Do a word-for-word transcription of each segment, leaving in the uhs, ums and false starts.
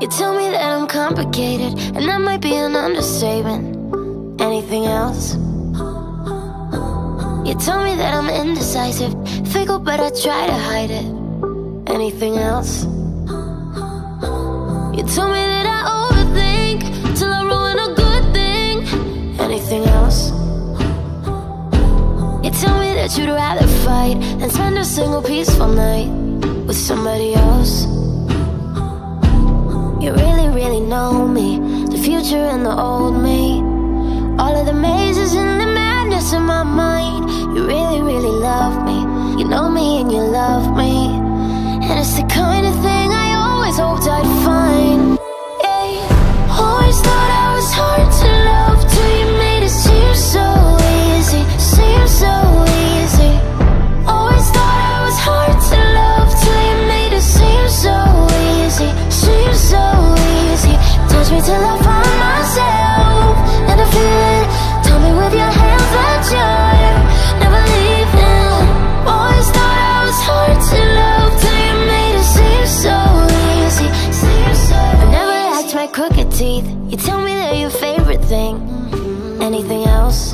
You tell me that I'm complicated, and that might be an understatement. Anything else? You tell me that I'm indecisive, fickle, but I try to hide it. Anything else? You tell me that I overthink till I ruin a good thing. Anything else? You tell me that you'd rather fight than spend a single peaceful night with somebody else. You really, really know me, the future and the old me, all of the mazes and the madness in my mind. You really, really love me, you know me and you love me, and it's the kind of thing I always hoped I'd find. Yeah. Always thought I was hard to love till you made it seem so easy, seem so easy. Always thought I was hard to love till you made it seem so easy, seem so easy. Touch me till I find myself and I feel it. Tell me with your hands that you're never leaving. Always thought I was hard to love till you made it seem so easy, seem so easy. I never liked my crooked teeth. You tell me they're your favorite thing. Anything else?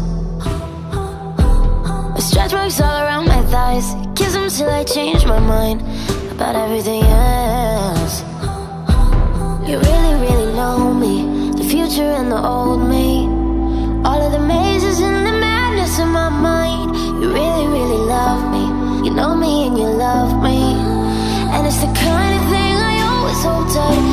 Stretch marks all around my thighs, kiss them till I change my mind about everything else. You really, really know me, the future and the old me, all of the mazes and the madness in my mind. You really, really love me, you know me and you love me, and it's the kind of thing I always hoped I'd